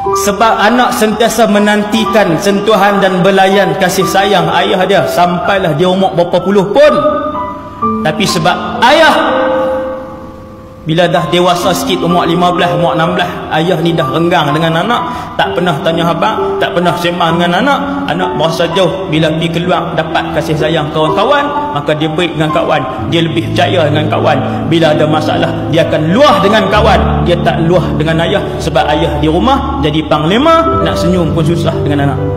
Sebab anak sentiasa menantikan sentuhan dan belayan kasih sayang ayah dia sampailah dia umur berapa puluh pun. Tapi sebab ayah bila dah dewasa sikit, umur 15, umur 16, ayah ni dah renggang dengan anak, tak pernah tanya khabar, tak pernah sembang dengan anak. Anak berasa jauh, bila pergi keluar dapat kasih sayang kawan-kawan, maka dia baik dengan kawan, dia lebih percaya dengan kawan. Bila ada masalah, dia akan luah dengan kawan, dia tak luah dengan ayah. Sebab ayah di rumah jadi panglima, nak senyum pun susah dengan anak.